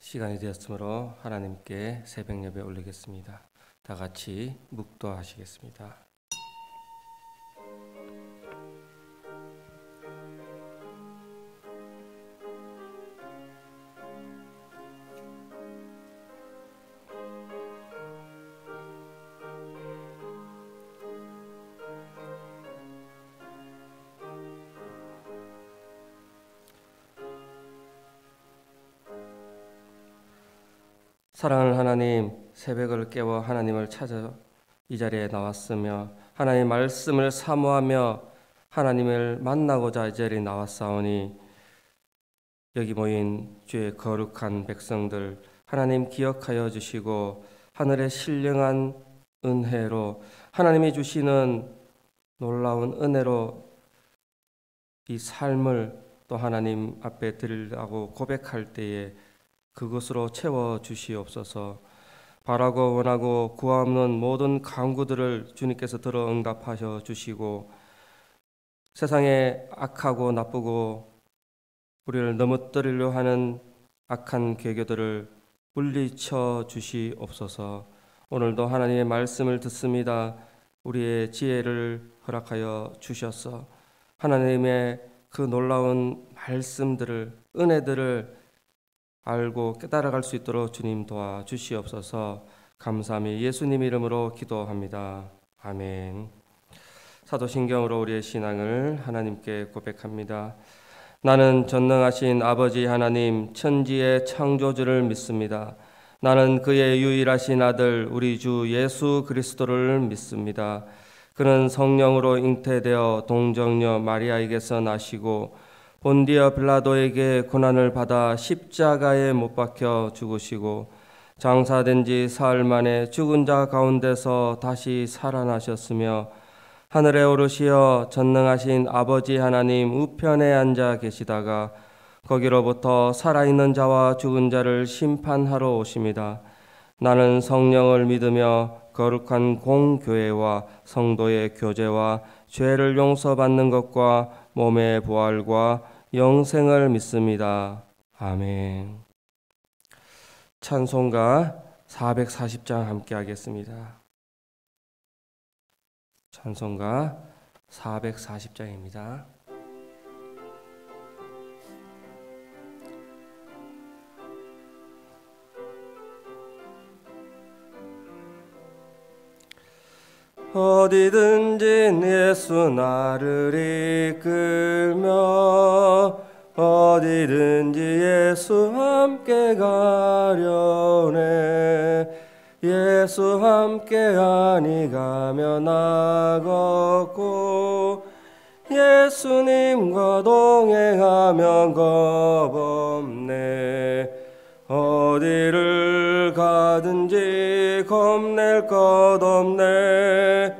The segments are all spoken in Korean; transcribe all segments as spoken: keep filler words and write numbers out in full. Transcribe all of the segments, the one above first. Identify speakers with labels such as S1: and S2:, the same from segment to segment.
S1: 시간이 되었으므로 하나님께 새벽 예배 올리겠습니다. 다 같이 묵도하시겠습니다. 사랑하는 하나님, 새벽을 깨워 하나님을 찾아 이 자리에 나왔으며 하나님의 말씀을 사모하며 하나님을 만나고자 이 자리에 나왔사오니 여기 모인 주의 거룩한 백성들 하나님 기억하여 주시고 하늘의 신령한 은혜로 하나님이 주시는 놀라운 은혜로 이 삶을 또 하나님 앞에 드리려고 고백할 때에 그것으로 채워 주시옵소서. 바라고 원하고 구하옵는 모든 간구들을 주님께서 들어 응답하셔 주시고 세상에 악하고 나쁘고 우리를 넘어뜨리려 하는 악한 계교들을 물리쳐 주시옵소서. 오늘도 하나님의 말씀을 듣습니다. 우리의 지혜를 허락하여 주셔서 하나님의 그 놀라운 말씀들을 은혜들을 알고 깨달아갈 수 있도록 주님 도와주시옵소서. 감사함이 예수님 이름으로 기도합니다. 아멘. 사도신경으로 우리의 신앙을 하나님께 고백합니다. 나는 전능하신 아버지 하나님 천지의 창조주를 믿습니다. 나는 그의 유일하신 아들 우리 주 예수 그리스도를 믿습니다. 그는 성령으로 잉태되어 동정녀 마리아에게서 나시고 본디어 빌라도에게 고난을 받아 십자가에 못 박혀 죽으시고 장사된 지 사흘 만에 죽은 자 가운데서 다시 살아나셨으며 하늘에 오르시어 전능하신 아버지 하나님 우편에 앉아 계시다가 거기로부터 살아있는 자와 죽은 자를 심판하러 오십니다. 나는 성령을 믿으며 거룩한 공교회와 성도의 교제와 죄를 용서받는 것과 몸의 부활과 영생을 믿습니다. 아멘. 찬송가 사백사십 장 함께 하겠습니다. 찬송가 사백사십 장입니다. 어디든지 예수 나를 이끌며 어디든지 예수 함께 가려네. 예수 함께 하니 가며 나 걷고 예수님과 동행하면 겁없네. 어디를 가든지 겁낼 것 없네.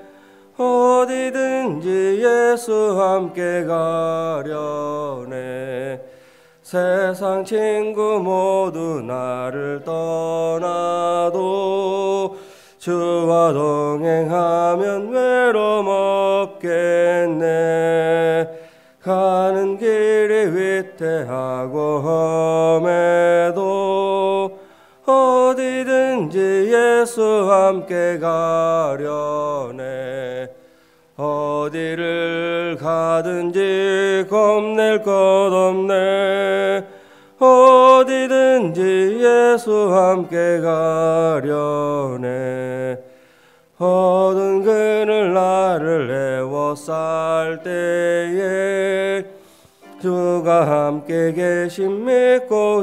S1: 어디든지 예수 함께 가려네. 세상 친구 모두 나를 떠나도 주와 동행하면 외로움 없겠네. 가는 길이 위태하고 험해도 어디든지 예수 함께 가려네. 어디를 가든지 겁낼 것 없네. 어디든지 예수 함께 가려네. 어두운 그늘 나를 애워쌀 때에 주가 함께 계심 믿고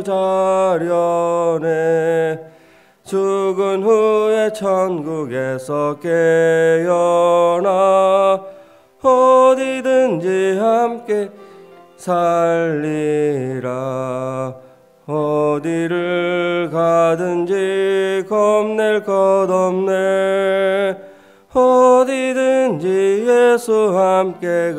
S1: 자려네. 죽은 후에 천국에서 깨어나 어디든지 함께 살리라. 어디를 가든지 겁낼 것 없네. 어디든지 예수 함께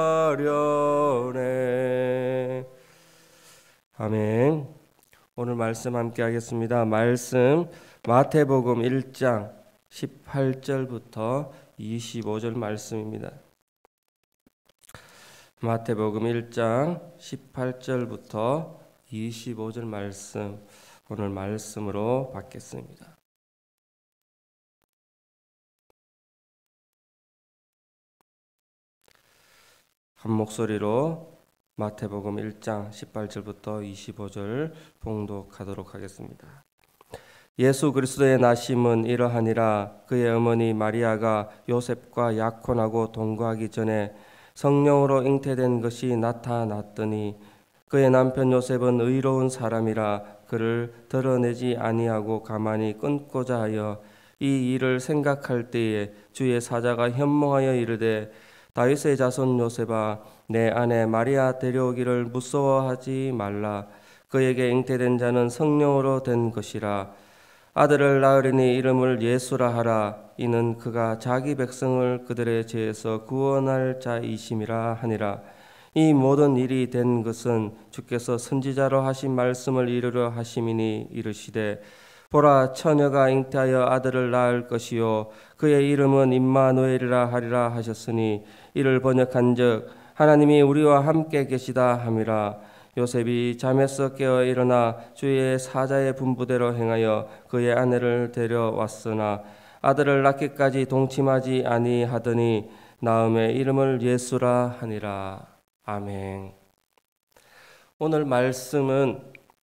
S1: 가려네. 아멘. 오늘 말씀 함께 하겠습니다. 말씀 마태복음 일 장 십팔 절부터 이십오 절 말씀입니다. 마태복음 일 장 십팔 절부터 이십오 절 말씀. 오늘 말씀으로 받겠습니다. 한 목소리로 마태복음 일 장 십팔 절부터 이십오 절 봉독하도록 하겠습니다. 예수 그리스도의 나심은 이러하니라. 그의 어머니 마리아가 요셉과 약혼하고 동거하기 전에 성령으로 잉태된 것이 나타났더니 그의 남편 요셉은 의로운 사람이라 그를 드러내지 아니하고 가만히 끊고자 하여 이 일을 생각할 때에 주의 사자가 현몽하여 이르되 다윗의 자손 요셉아 내 아내 마리아 데려오기를 무서워하지 말라. 그에게 잉태된 자는 성령으로 된 것이라. 아들을 낳으리니 이름을 예수라 하라. 이는 그가 자기 백성을 그들의 죄에서 구원할 자이심이라 하니라. 이 모든 일이 된 것은 주께서 선지자로 하신 말씀을 이루려 하심이니 이르시되 보라 처녀가 잉태하여 아들을 낳을 것이요 그의 이름은 임마누엘이라 하리라 하셨으니 이를 번역한즉 하나님이 우리와 함께 계시다 함이라. 요셉이 잠에서 깨어 일어나 주의 사자의 분부대로 행하여 그의 아내를 데려왔으나 아들을 낳기까지 동침하지 아니하더니 나음의 이름을 예수라 하니라. 아멘. 오늘 말씀은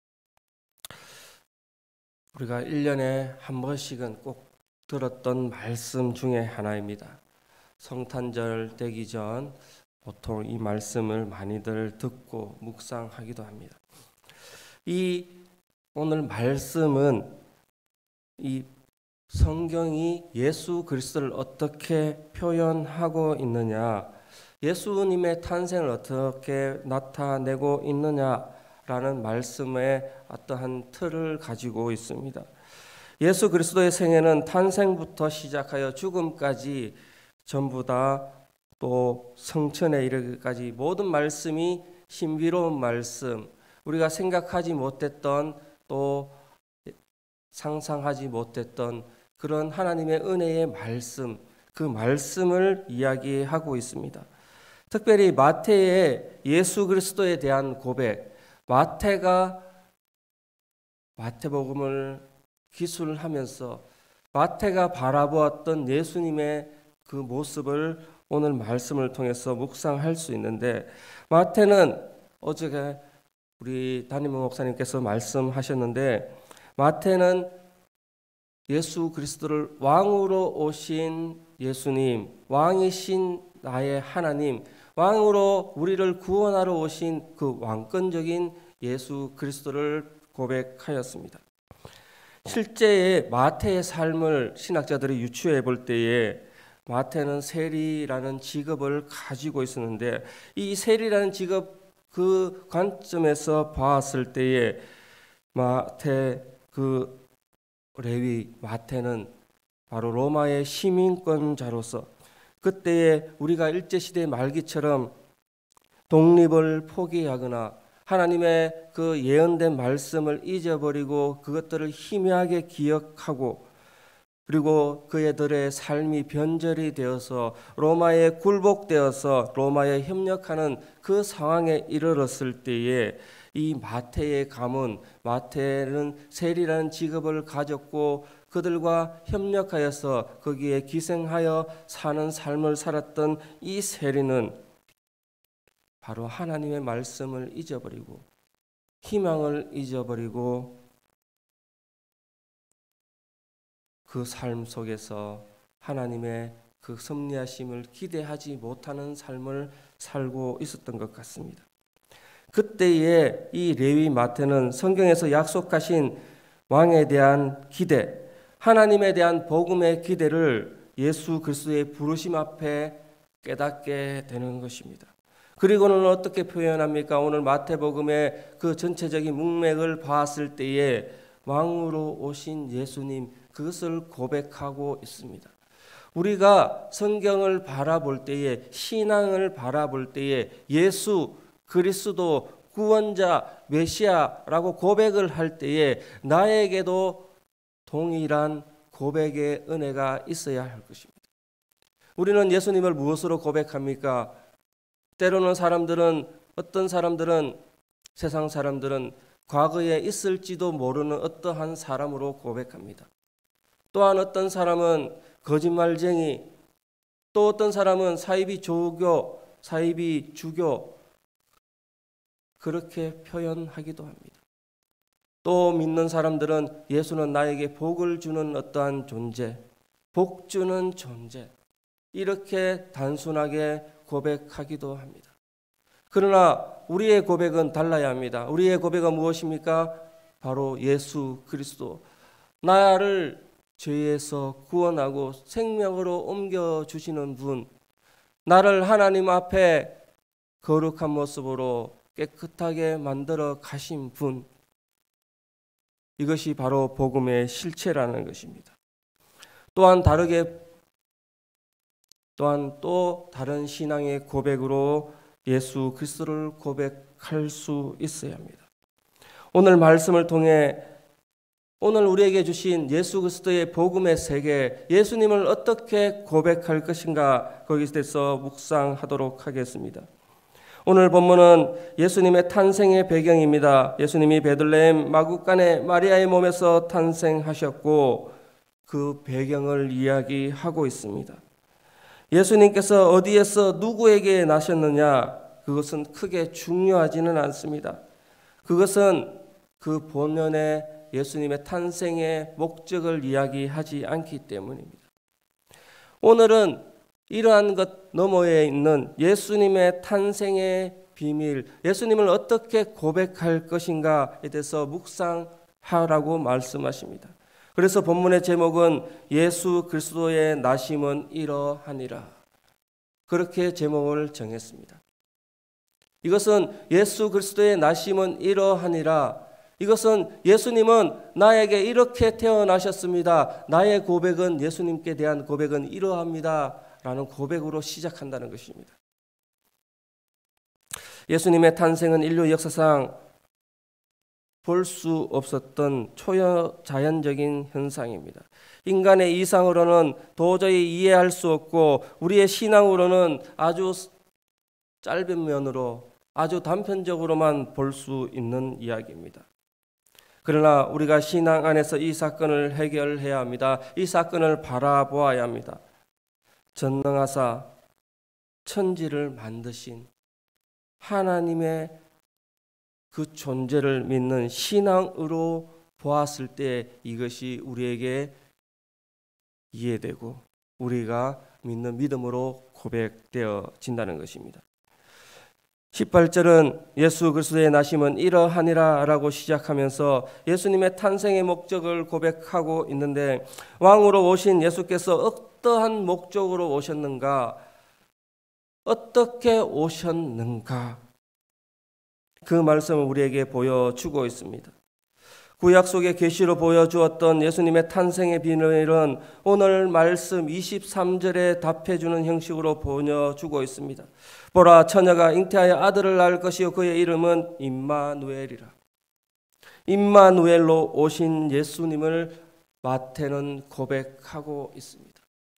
S1: 우리가 일 년에 한 번씩은 꼭 들었던 말씀 중에 하나입니다. 성탄절 되기 전 보통 이 말씀을 많이들 듣고 묵상하기도 합니다. 이 오늘 말씀은 이 성경이 예수 그리스도를 어떻게 표현하고 있느냐, 예수님의 탄생을 어떻게 나타내고 있느냐라는 말씀의 어떠한 틀을 가지고 있습니다. 예수 그리스도의 생애는 탄생부터 시작하여 죽음까지 전부 다 또 성천에 이르기까지 모든 말씀이 신비로운 말씀, 우리가 생각하지 못했던 또 상상하지 못했던 그런 하나님의 은혜의 말씀, 그 말씀을 이야기하고 있습니다. 특별히 마태의 예수 그리스도에 대한 고백, 마태가 마태복음을 기술하면서 마태가 바라보았던 예수님의 그 모습을 오늘 말씀을 통해서 묵상할 수 있는데, 마태는 어저께 우리 담임 목사님께서 말씀하셨는데, 마태는 예수 그리스도를 왕으로 오신 예수님, 왕이신 나의 하나님, 왕으로 우리를 구원하러 오신 그 왕권적인 예수 그리스도를 고백하였습니다. 실제의 마태의 삶을 신학자들이 유추해 볼 때에 마태는 세리라는 직업을 가지고 있었는데, 이 세리라는 직업 그 관점에서 봤을 때에 마태 그 레위 마태는 바로 로마의 시민권자로서 그때에 우리가 일제시대 말기처럼 독립을 포기하거나 하나님의 그 예언된 말씀을 잊어버리고 그것들을 희미하게 기억하고, 그리고 그들의 삶이 변절이 되어서 로마에 굴복되어서 로마에 협력하는 그 상황에 이르렀을 때에 이 마태의 가문, 마태는 세리라는 직업을 가졌고 그들과 협력하여서 거기에 기생하여 사는 삶을 살았던 이 세리는 바로 하나님의 말씀을 잊어버리고 희망을 잊어버리고 그 삶 속에서 하나님의 그 섭리하심을 기대하지 못하는 삶을 살고 있었던 것 같습니다. 그때에 이 레위 마태는 성경에서 약속하신 왕에 대한 기대, 하나님에 대한 복음의 기대를 예수 그리스도의 부르심 앞에 깨닫게 되는 것입니다. 그리고는 어떻게 표현합니까? 오늘 마태복음의 그 전체적인 문맥을 봤을 때에 왕으로 오신 예수님, 그것을 고백하고 있습니다. 우리가 성경을 바라볼 때에, 신앙을 바라볼 때에 예수 그리스도 구원자 메시아라고 고백을 할 때에 나에게도 동일한 고백의 은혜가 있어야 할 것입니다. 우리는 예수님을 무엇으로 고백합니까? 때로는 사람들은, 어떤 사람들은, 세상 사람들은 과거에 있을지도 모르는 어떠한 사람으로 고백합니다. 또한 어떤 사람은 거짓말쟁이, 또 어떤 사람은 사이비 조교, 사이비 주교, 그렇게 표현하기도 합니다. 또 믿는 사람들은 예수는 나에게 복을 주는 어떠한 존재, 복 주는 존재, 이렇게 단순하게 고백하기도 합니다. 그러나 우리의 고백은 달라야 합니다. 우리의 고백은 무엇입니까? 바로 예수 그리스도, 나를 죄에서 구원하고 생명으로 옮겨주시는 분, 나를 하나님 앞에 거룩한 모습으로 깨끗하게 만들어 가신 분, 이것이 바로 복음의 실체라는 것입니다. 또한 다르게 또한 또 다른 신앙의 고백으로 예수 그리스도를 고백할 수 있어야 합니다. 오늘 말씀을 통해 오늘 우리에게 주신 예수 그리스도의 복음의 세계, 예수님을 어떻게 고백할 것인가, 거기에 대해서 묵상하도록 하겠습니다. 오늘 본문은 예수님의 탄생의 배경입니다. 예수님이 베들레헴 마구간의 마리아의 몸에서 탄생하셨고 그 배경을 이야기하고 있습니다. 예수님께서 어디에서 누구에게 나셨느냐, 그것은 크게 중요하지는 않습니다. 그것은 그 본연의 예수님의 탄생의 목적을 이야기하지 않기 때문입니다. 오늘은 이러한 것 너머에 있는 예수님의 탄생의 비밀, 예수님을 어떻게 고백할 것인가에 대해서 묵상하라고 말씀하십니다. 그래서 본문의 제목은 예수 그리스도의 나심은 이러하니라, 그렇게 제목을 정했습니다. 이것은 예수 그리스도의 나심은 이러하니라, 이것은 예수님은 나에게 이렇게 태어나셨습니다. 나의 고백은, 예수님께 대한 고백은 이러합니다 라는 고백으로 시작한다는 것입니다. 예수님의 탄생은 인류 역사상 볼 수 없었던 초자연적인 현상입니다. 인간의 이상으로는 도저히 이해할 수 없고 우리의 신앙으로는 아주 짧은 면으로 아주 단편적으로만 볼 수 있는 이야기입니다. 그러나 우리가 신앙 안에서 이 사건을 해결해야 합니다. 이 사건을 바라보아야 합니다. 전능하사 천지를 만드신 하나님의 그 존재를 믿는 신앙으로 보았을 때 이것이 우리에게 이해되고 우리가 믿는 믿음으로 고백되어진다는 것입니다. 십팔 절은 예수 그리스도의 나심은 이러하니라 라고 시작하면서 예수님의 탄생의 목적을 고백하고 있는데, 왕으로 오신 예수께서 어떠한 목적으로 오셨는가, 어떻게 오셨는가, 그 말씀을 우리에게 보여주고 있습니다. 구약 속의 계시로 보여주었던 예수님의 탄생의 비밀은 오늘 말씀 이십삼 절에 답해주는 형식으로 보여주고 있습니다. 보라, 처녀가 잉태하여 아들을 낳을 것이요 그의 이름은 임마누엘이라. 임마누엘로 오신 예수님을 마태는 고백하고 있습니다.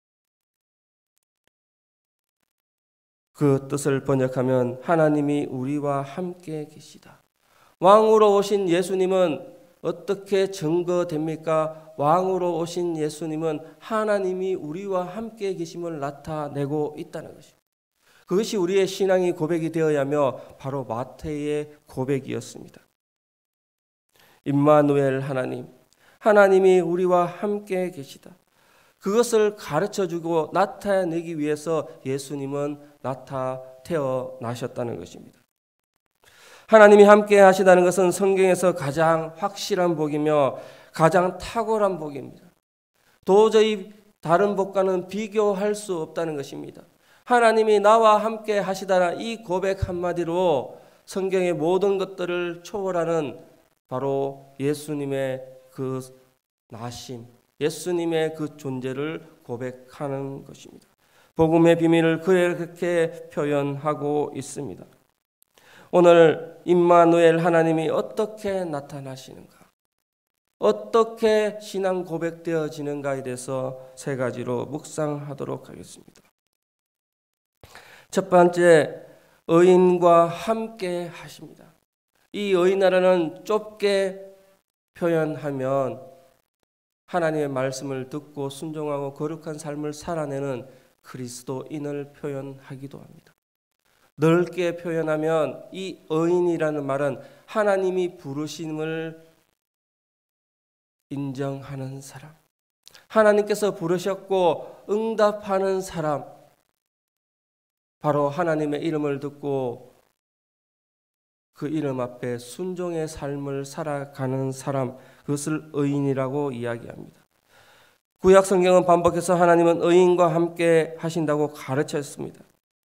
S1: 그 뜻을 번역하면 하나님이 우리와 함께 계시다. 왕으로 오신 예수님은 어떻게 증거됩니까? 왕으로 오신 예수님은 하나님이 우리와 함께 계심을 나타내고 있다는 것입니다. 그것이 우리의 신앙이 고백이 되어야 하며 바로 마태의 고백이었습니다. 임마누엘 하나님, 하나님이 우리와 함께 계시다. 그것을 가르쳐주고 나타내기 위해서 예수님은 나타 태어나셨다는 것입니다. 하나님이 함께 하시다는 것은 성경에서 가장 확실한 복이며 가장 탁월한 복입니다. 도저히 다른 복과는 비교할 수 없다는 것입니다. 하나님이 나와 함께 하시다라, 이 고백 한마디로 성경의 모든 것들을 초월하는 바로 예수님의 그 나심, 예수님의 그 존재를 고백하는 것입니다. 복음의 비밀을 그렇게 표현하고 있습니다. 오늘 임마누엘 하나님이 어떻게 나타나시는가, 어떻게 신앙 고백되어지는가에 대해서 세 가지로 묵상하도록 하겠습니다. 첫 번째, 의인과 함께 하십니다. 이 의인이라는 좁게 표현하면 하나님의 말씀을 듣고 순종하고 거룩한 삶을 살아내는 그리스도인을 표현하기도 합니다. 넓게 표현하면 이 의인이라는 말은 하나님이 부르심을 인정하는 사람, 하나님께서 부르셨고 응답하는 사람, 바로 하나님의 이름을 듣고 그 이름 앞에 순종의 삶을 살아가는 사람, 그것을 의인이라고 이야기합니다. 구약 성경은 반복해서 하나님은 의인과 함께 하신다고 가르쳤습니다.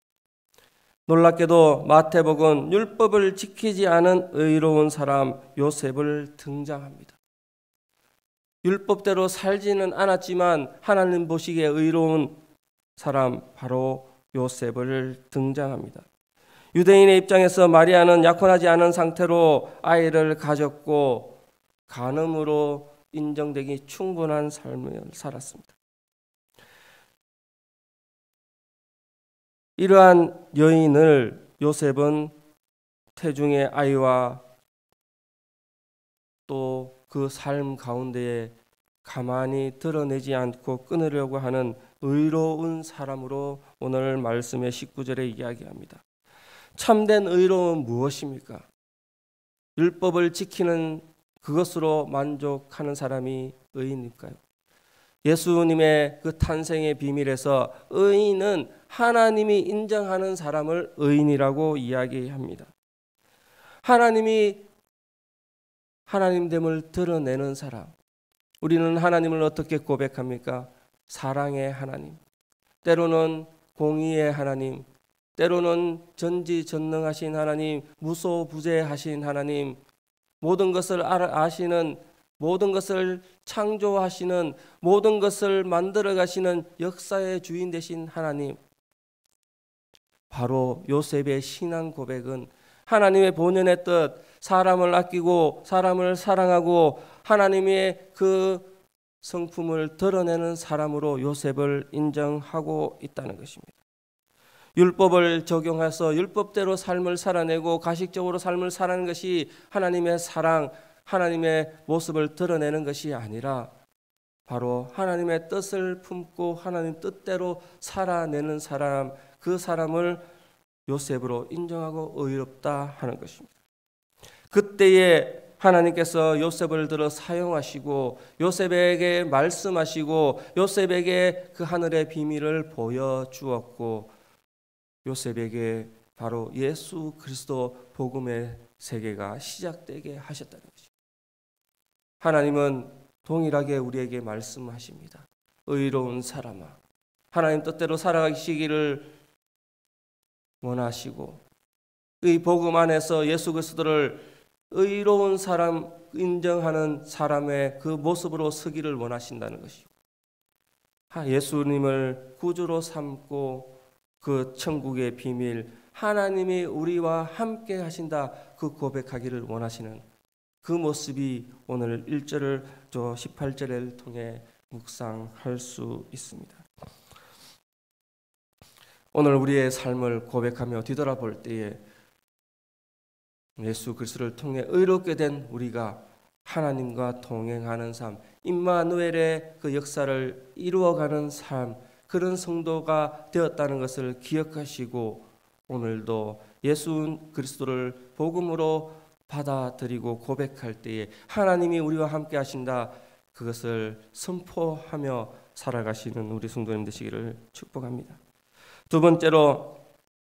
S1: 놀랍게도 마태복음 율법을 지키지 않은 의로운 사람 요셉을 등장합니다. 율법대로 살지는 않았지만 하나님 보시기에 의로운 사람 바로 요셉을 등장합니다. 유대인의 입장에서 마리아는 약혼하지 않은 상태로 아이를 가졌고 간음으로 인정되기 충분한 삶을 살았습니다. 이러한 여인을 요셉은 태중의 아이와 또 그 삶 가운데에 가만히 드러내지 않고 끊으려고 하는 의로운 사람으로 오늘 말씀의 십구 절에 이야기합니다. 참된 의로움은 무엇입니까? 율법을 지키는 그것으로 만족하는 사람이 의인일까요? 예수님의 그 탄생의 비밀에서 의인은 하나님이 인정하는 사람을 의인이라고 이야기합니다. 하나님이 하나님됨을 드러내는 사람. 우리는 하나님을 어떻게 고백합니까? 사랑의 하나님, 때로는 공의의 하나님, 때로는 전지전능하신 하나님, 무소부재하신 하나님, 모든 것을 아시는, 모든 것을 창조하시는, 모든 것을 만들어 가시는 역사의 주인 되신 하나님. 바로 요셉의 신앙 고백은 하나님의 본연의 뜻, 사람을 아끼고 사람을 사랑하고 하나님의 그 성품을 드러내는 사람으로 요셉을 인정하고 있다는 것입니다. 율법을 적용해서 율법대로 삶을 살아내고 가식적으로 삶을 살아내는 것이 하나님의 사랑, 하나님의 모습을 드러내는 것이 아니라 바로 하나님의 뜻을 품고 하나님 뜻대로 살아내는 사람, 그 사람을 요셉으로 인정하고 의롭다 하는 것입니다. 그때에 하나님께서 요셉을 들어 사용하시고 요셉에게 말씀하시고 요셉에게 그 하늘의 비밀을 보여주었고 요셉에게 바로 예수 그리스도 복음의 세계가 시작되게 하셨다는 것입니다. 하나님은 동일하게 우리에게 말씀하십니다. 의로운 사람아, 하나님 뜻대로 살아가시기를 원하시고 이 복음 안에서 예수 그리스도를 의로운 사람, 인정하는 사람의 그 모습으로 서기를 원하신다는 것이고 예수님을 구주로 삼고 그 천국의 비밀, 하나님이 우리와 함께 하신다, 그 고백하기를 원하시는 그 모습이 오늘 일 절을 저 십팔 절을 통해 묵상할 수 있습니다. 오늘 우리의 삶을 고백하며 뒤돌아볼 때에 예수 그리스도를 통해 의롭게 된 우리가 하나님과 동행하는 삶, 임마누엘의 그 역사를 이루어가는 삶, 그런 성도가 되었다는 것을 기억하시고 오늘도 예수 그리스도를 복음으로 받아들이고 고백할 때에 하나님이 우리와 함께 하신다, 그것을 선포하며 살아가시는 우리 성도님 되시기를 축복합니다. 두 번째로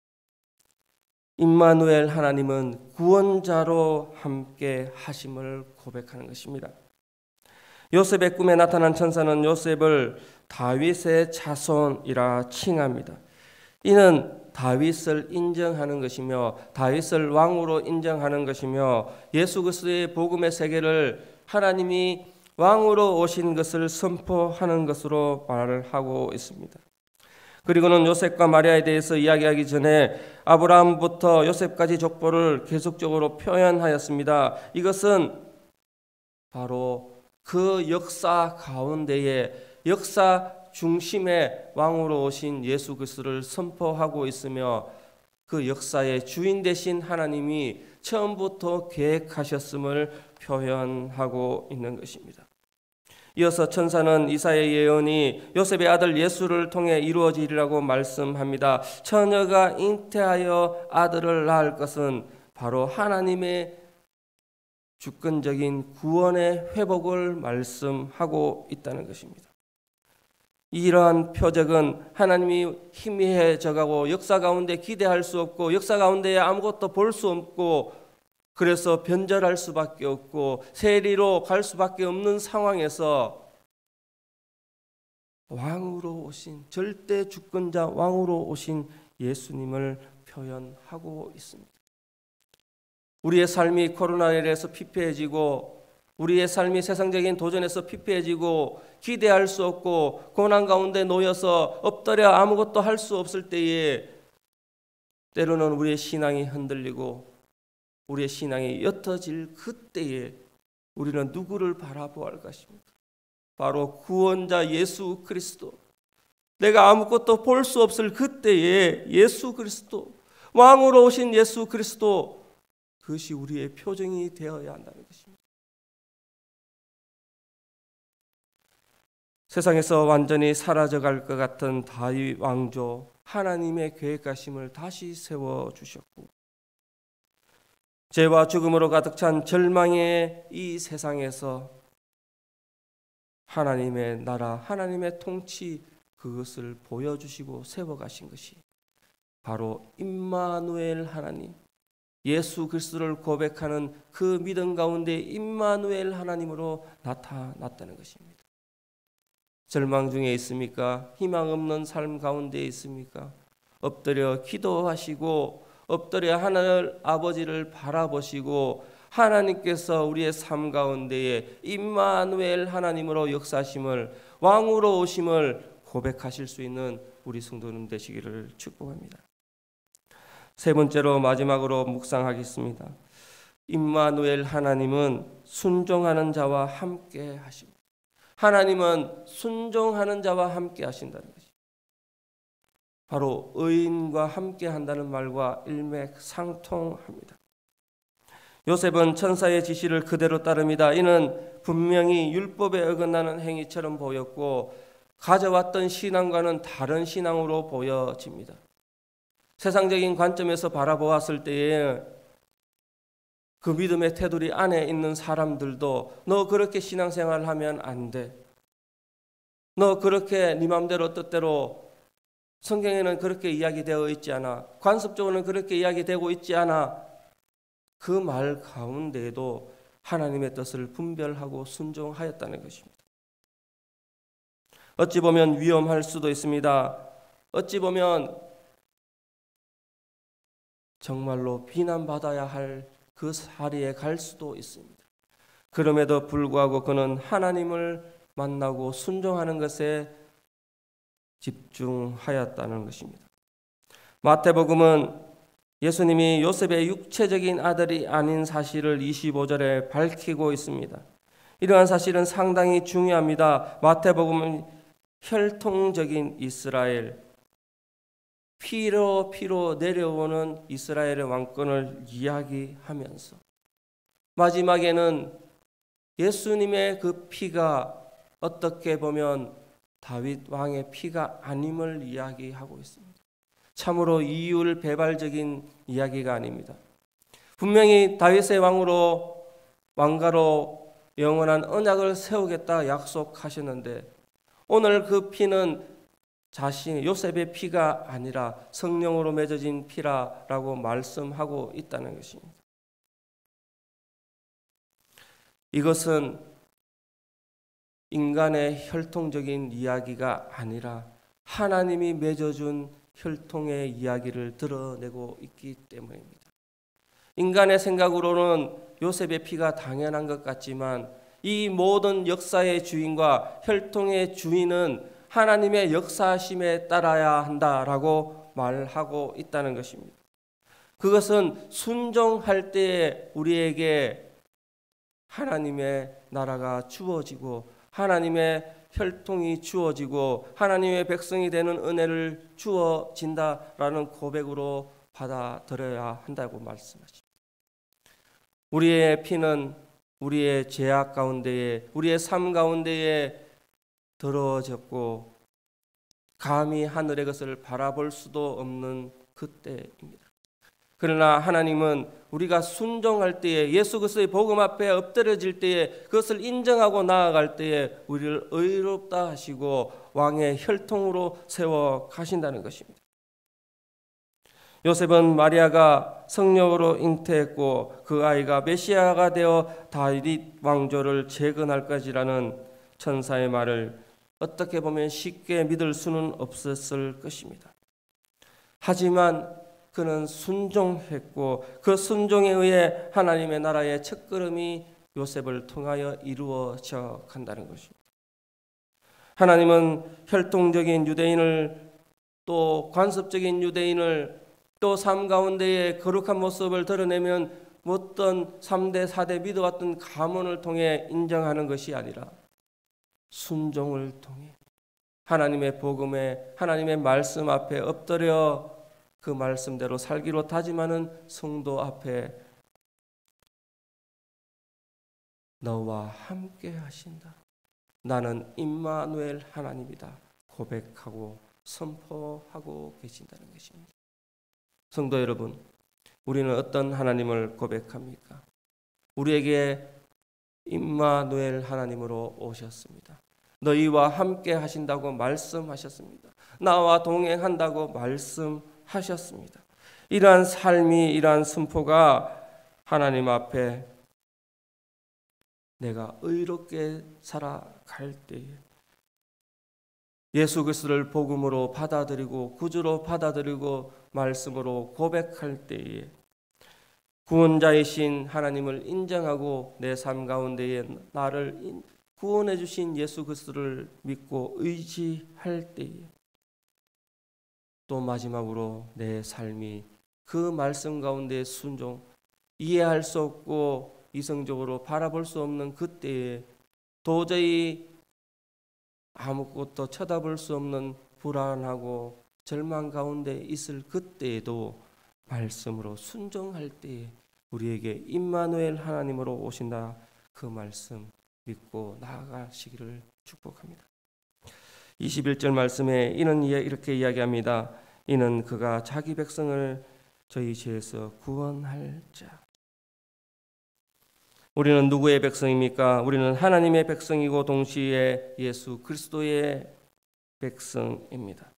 S1: 임마누엘 하나님은 구원자로 함께 하심을 고백하는 것입니다. 요셉의 꿈에 나타난 천사는 요셉을 다윗의 자손이라 칭합니다. 이는 다윗을 인정하는 것이며 다윗을 왕으로 인정하는 것이며 예수 그리스도의 복음의 세계를 하나님이 왕으로 오신 것을 선포하는 것으로 말을 하고 있습니다. 그리고는 요셉과 마리아에 대해서 이야기하기 전에 아브라함부터 요셉까지 족보를 계속적으로 표현하였습니다. 이것은 바로 그 역사 가운데에 역사 중심의 왕으로 오신 예수 그리스도를 선포하고 있으며 그 역사의 주인 되신 하나님이 처음부터 계획하셨음을 표현하고 있는 것입니다. 이어서 천사는 이사야의 예언이 요셉의 아들 예수를 통해 이루어지리라고 말씀합니다. 처녀가 잉태하여 아들을 낳을 것은 바로 하나님의 주권적인 구원의 회복을 말씀하고 있다는 것입니다. 이러한 표적은 하나님이 희미해져가고 역사 가운데 기대할 수 없고 역사 가운데 아무것도 볼 수 없고 그래서 변절할 수밖에 없고 세리로 갈 수밖에 없는 상황에서 왕으로 오신 절대 주권자 왕으로 오신 예수님을 표현하고 있습니다. 우리의 삶이 코로나에 인해서 피폐해지고 우리의 삶이 세상적인 도전에서 피폐해지고 기대할 수 없고 고난 가운데 놓여서 엎드려 아무것도 할 수 없을 때에 때로는 우리의 신앙이 흔들리고 우리의 신앙이 옅어질 그때에 우리는 누구를 바라보아야 할 것입니까? 바로 구원자 예수 그리스도. 내가 아무것도 볼 수 없을 그때에 예수 그리스도, 왕으로 오신 예수 그리스도, 그것이 우리의 표정이 되어야 한다는 것입니다. 세상에서 완전히 사라져갈 것 같은 다윗 왕조, 하나님의 계획하심을 다시 세워주셨고 죄와 죽음으로 가득 찬 절망의 이 세상에서 하나님의 나라, 하나님의 통치 그것을 보여주시고 세워가신 것이 바로 임마누엘 하나님, 예수 그리스도를 고백하는 그 믿음 가운데 임마누엘 하나님으로 나타났다는 것입니다. 절망 중에 있습니까? 희망 없는 삶 가운데 있습니까? 엎드려 기도하시고 엎드려 하늘 아버지를 바라보시고 하나님께서 우리의 삶 가운데에 임마누엘 하나님으로 역사심을 왕으로 오심을 고백하실 수 있는 우리 성도님 되시기를 축복합니다. 세 번째로 마지막으로 묵상하겠습니다. 임마누엘 하나님은 순종하는 자와 함께 하십니다. 하나님은 순종하는 자와 함께 하신다는 것입니다. 바로 의인과 함께 한다는 말과 일맥상통합니다. 요셉은 천사의 지시를 그대로 따릅니다. 이는 분명히 율법에 어긋나는 행위처럼 보였고 가져왔던 신앙과는 다른 신앙으로 보여집니다. 세상적인 관점에서 바라보았을 때에 그 믿음의 테두리 안에 있는 사람들도 너 그렇게 신앙생활을 하면 안 돼. 너 그렇게 네 맘대로 뜻대로 성경에는 그렇게 이야기되어 있지 않아. 관습적으로는 그렇게 이야기되고 있지 않아. 그 말 가운데에도 하나님의 뜻을 분별하고 순종하였다는 것입니다. 어찌 보면 위험할 수도 있습니다. 어찌 보면 정말로 비난받아야 할 그 자리에 갈 수도 있습니다. 그럼에도 불구하고 그는 하나님을 만나고 순종하는 것에 집중하였다는 것입니다. 마태복음은 예수님이 요셉의 육체적인 아들이 아닌 사실을 이십오 절에 밝히고 있습니다. 이러한 사실은 상당히 중요합니다. 마태복음은 혈통적인 이스라엘, 피로 피로 내려오는 이스라엘의 왕권을 이야기하면서 마지막에는 예수님의 그 피가 어떻게 보면 다윗 왕의 피가 아님을 이야기하고 있습니다. 참으로 이율배발적인 이야기가 아닙니다. 분명히 다윗의 왕으로 왕가로 영원한 언약을 세우겠다 약속하셨는데 오늘 그 피는 자신의 요셉의 피가 아니라 성령으로 맺어진 피라라고 말씀하고 있다는 것입니다. 이것은 인간의 혈통적인 이야기가 아니라 하나님이 맺어준 혈통의 이야기를 드러내고 있기 때문입니다. 인간의 생각으로는 요셉의 피가 당연한 것 같지만 이 모든 역사의 주인과 혈통의 주인은 하나님의 역사심에 따라야 한다라고 말하고 있다는 것입니다. 그것은 순종할 때에 우리에게 하나님의 나라가 주어지고 하나님의 혈통이 주어지고 하나님의 백성이 되는 은혜를 주어진다라는 고백으로 받아들여야 한다고 말씀하십니다. 우리의 피는 우리의 죄악 가운데에, 우리의 삶 가운데에 더러워졌고 감히 하늘의 것을 바라볼 수도 없는 그때입니다. 그러나 하나님은 우리가 순종할 때에, 예수 그리스도의 복음 앞에 엎드려질 때에, 그것을 인정하고 나아갈 때에 우리를 의롭다 하시고 왕의 혈통으로 세워 가신다는 것입니다. 요셉은 마리아가 성령으로 잉태했고 그 아이가 메시아가 되어 다윗 왕조를 재건할 것이라는 천사의 말을 어떻게 보면 쉽게 믿을 수는 없었을 것입니다. 하지만 그는 순종했고 그 순종에 의해 하나님의 나라의 첫걸음이 요셉을 통하여 이루어져 간다는 것입니다. 하나님은 혈통적인 유대인을, 또 관습적인 유대인을, 또 삶 가운데에 거룩한 모습을 드러내면 어떤 삼 대 사 대 믿어왔던 가문을 통해 인정하는 것이 아니라 순종을 통해 하나님의 복음에, 하나님의 말씀 앞에 엎드려 그 말씀대로 살기로 다짐하는 성도 앞에 너와 함께 하신다, 나는 임마누엘 하나님이다 고백하고 선포하고 계신다는 것입니다. 성도 여러분, 우리는 어떤 하나님을 고백합니까? 우리에게 임마누엘 하나님으로 오셨습니다. 너희와 함께 하신다고 말씀하셨습니다. 나와 동행한다고 말씀하셨습니다. 이러한 삶이, 이러한 선포가 하나님 앞에 내가 의롭게 살아갈 때에, 예수 그리스도를 복음으로 받아들이고 구주로 받아들이고 말씀으로 고백할 때에 구원자이신 하나님을 인정하고 내 삶 가운데에 나를 구원해 주신 예수 그리스도를 믿고 의지할 때에, 또 마지막으로 내 삶이 그 말씀 가운데 순종, 이해할 수 없고 이성적으로 바라볼 수 없는 그때에, 도저히 아무것도 쳐다볼 수 없는 불안하고 절망 가운데 있을 그때에도 말씀으로 순종할 때에 우리에게 임마누엘 하나님으로 오신다, 그 말씀 믿고 나아가시기를 축복합니다. 이십일 절 말씀에 이는 이렇게 이야기합니다. 이는 그가 자기 백성을 저희 죄에서 구원할 자. 우리는 누구의 백성입니까? 우리는 하나님의 백성이고 동시에 예수 그리스도의 백성입니다.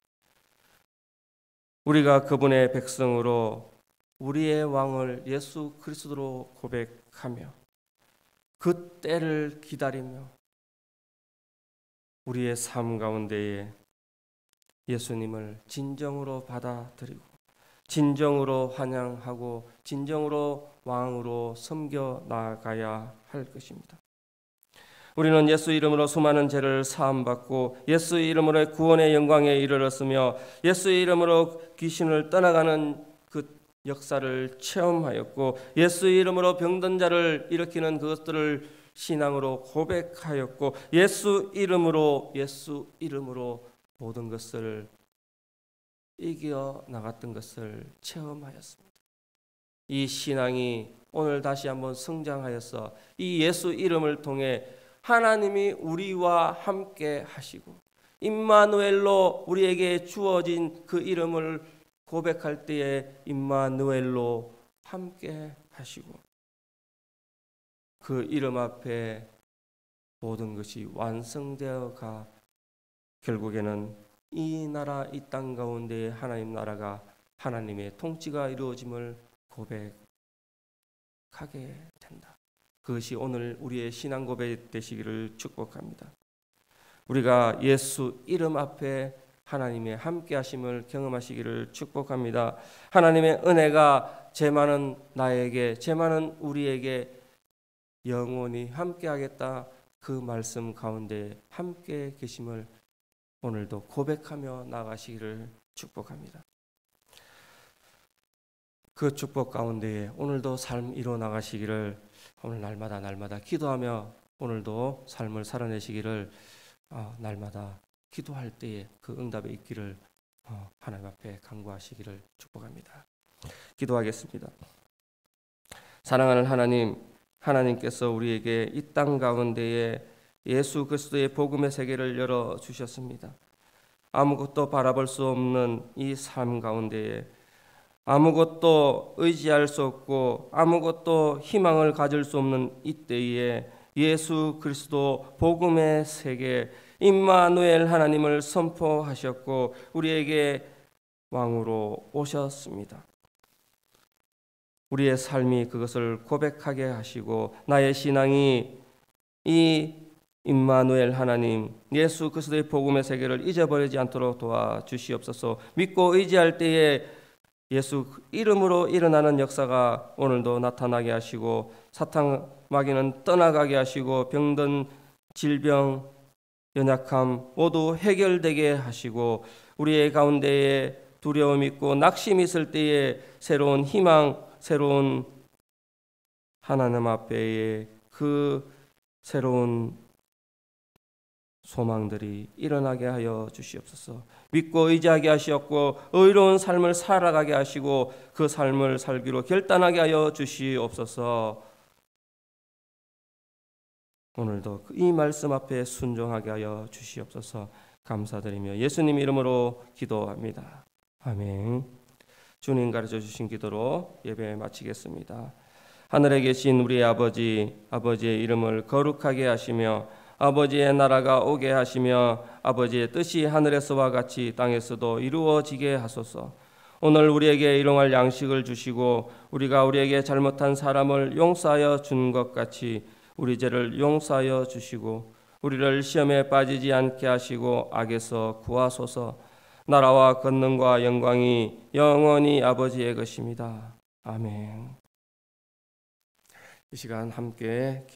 S1: 우리가 그분의 백성으로 우리의 왕을 예수 그리스도로 고백하며 그 때를 기다리며 우리의 삶 가운데에 예수님을 진정으로 받아들이고 진정으로 환영하고 진정으로 왕으로 섬겨 나가야 할 것입니다. 우리는 예수 이름으로 수많은 죄를 사함받고 예수 이름으로 구원의 영광에 이르렀으며 예수 이름으로 귀신을 떠나가는 그 역사를 체험하였고 예수 이름으로 병든 자를 일으키는 그것들을 신앙으로 고백하였고 예수 이름으로 예수 이름으로 모든 것을 이겨 나갔던 것을 체험하였습니다. 이 신앙이 오늘 다시 한번 성장하여서 이 예수 이름을 통해 하나님이 우리와 함께 하시고 임마누엘로 우리에게 주어진 그 이름을 고백할 때에 임마누엘로 함께 하시고 그 이름 앞에 모든 것이 완성되어 가 결국에는 이 나라 이 땅 가운데 하나님 나라가 하나님의 통치가 이루어짐을 고백하게 된다. 그것이 오늘 우리의 신앙 고백 되시기를 축복합니다. 우리가 예수 이름 앞에 하나님의 함께 하심을 경험하시기를 축복합니다. 하나님의 은혜가 죄 많은 나에게, 죄 많은 우리에게 영원히 함께 하겠다, 그 말씀 가운데 함께 계심을 오늘도 고백하며 나가시기를 축복합니다. 그 축복 가운데에 오늘도 삶 이루어 나가시기를 오늘 날마다 날마다 기도하며 오늘도 삶을 살아내시기를 어, 날마다 기도할 때에 그 응답의 있기를 어, 하나님 앞에 간구하시기를 축복합니다. 기도하겠습니다. 사랑하는 하나님, 하나님께서 우리에게 이 땅 가운데에 예수 그리스도의 복음의 세계를 열어 주셨습니다. 아무것도 바라볼 수 없는 이 삶 가운데에 아무것도 의지할 수 없고 아무것도 희망을 가질 수 없는 이때에 예수 그리스도 복음의 세계 임마누엘 하나님을 선포하셨고 우리에게 왕으로 오셨습니다. 우리의 삶이 그것을 고백하게 하시고 나의 신앙이 이 임마누엘 하나님 예수 그리스도의 복음의 세계를 잊어버리지 않도록 도와주시옵소서. 믿고 의지할 때에 예수 이름으로 일어나는 역사가 오늘도 나타나게 하시고 사탄 마귀는 떠나가게 하시고 병든 질병 연약함 모두 해결되게 하시고 우리의 가운데에 두려움 있고 낙심 있을 때에 새로운 희망 새로운 하나님 앞에 그 새로운 소망들이 일어나게 하여 주시옵소서. 믿고 의지하게 하시었고 의로운 삶을 살아가게 하시고 그 삶을 살기로 결단하게 하여 주시옵소서. 오늘도 이 말씀 앞에 순종하게 하여 주시옵소서. 감사드리며 예수님 이름으로 기도합니다. 아멘. 주님 가르쳐 주신 기도로 예배 마치겠습니다. 하늘에 계신 우리 아버지, 아버지의 이름을 거룩하게 하시며 아버지의 나라가 오게 하시며 아버지의 뜻이 하늘에서와 같이 땅에서도 이루어지게 하소서. 오늘 우리에게 일용할 양식을 주시고 우리가 우리에게 잘못한 사람을 용서하여 준 것 같이 우리 죄를 용서하여 주시고 우리를 시험에 빠지지 않게 하시고 악에서 구하소서. 나라와 권능과 영광이 영원히 아버지의 것입니다. 아멘. 이 시간 함께